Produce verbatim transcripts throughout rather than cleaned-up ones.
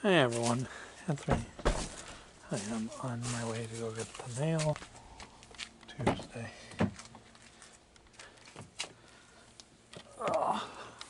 Hey everyone, it's me. I am on my way to go get the mail Tuesday. Oh.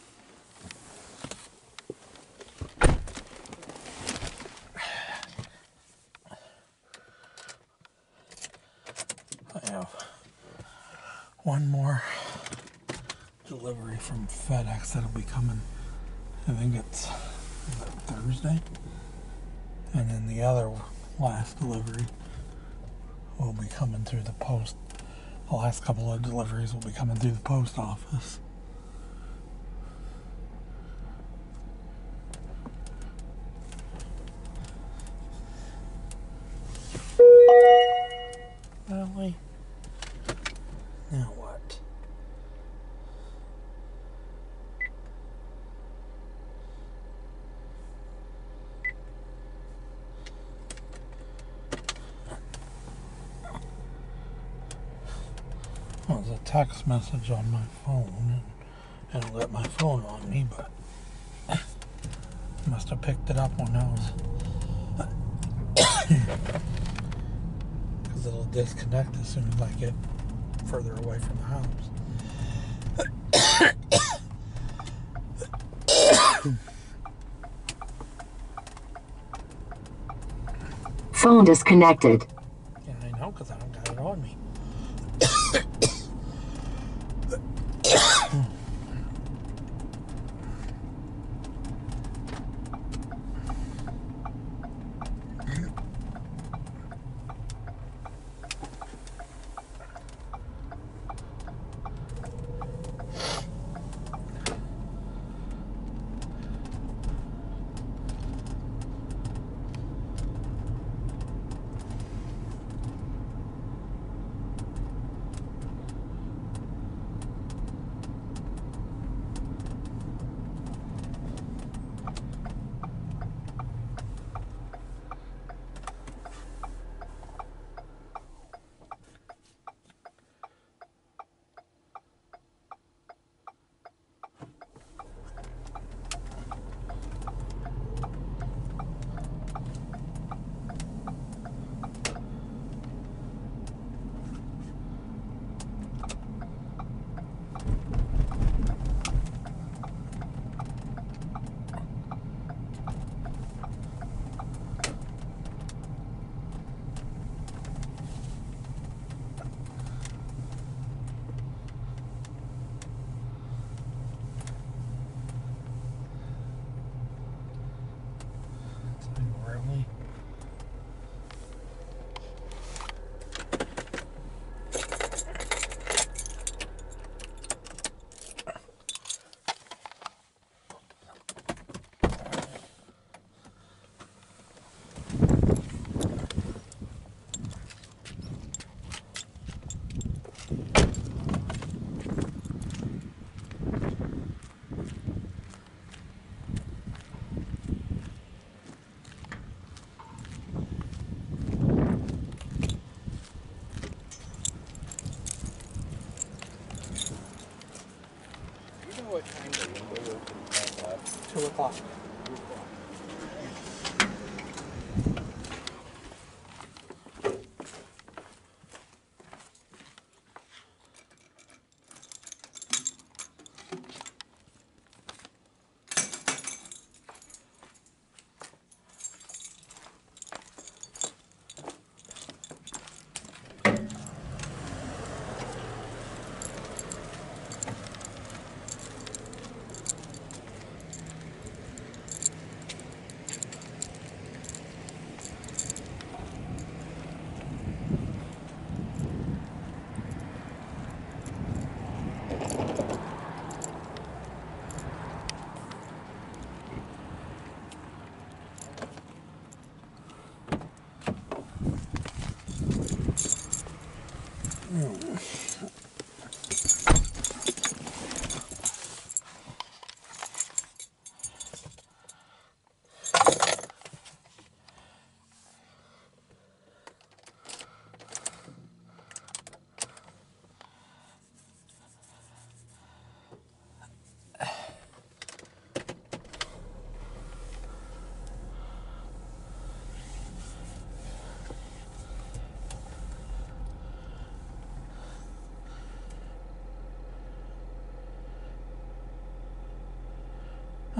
I have one more delivery from FedEx that'll be coming. I think it's Thursday. And then the other last delivery will be coming through the post. The last couple of deliveries will be coming through the post office. Really? Now what? Well, there's a text message on my phone, and it'll let my phone on me, but I must have picked it up when I was, because it'll disconnect as soon as I get further away from the house. Phone disconnected. Yeah, I know, because I don't got it on me. Really? What time the window opens up? Two o'clock.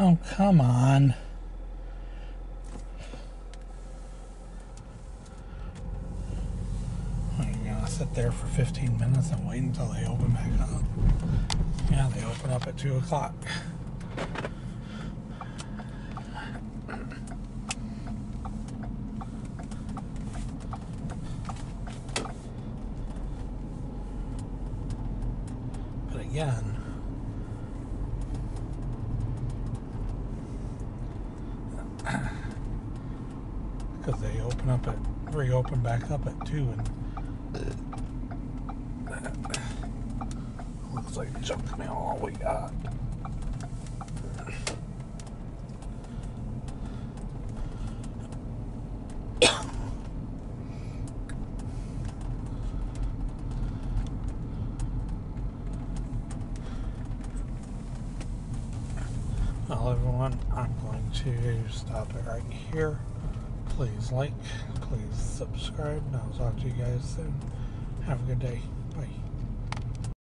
Oh, come on. Are you gonna sit there for fifteen minutes and wait until they open back up? Yeah, they open up at two o'clock. But again, because they open up at, reopen back up at two, and looks like junk mail all we got. Well, everyone, I'm going to stop it right here. Please like, please subscribe, and I'll talk to you guys soon. Have a good day. Bye.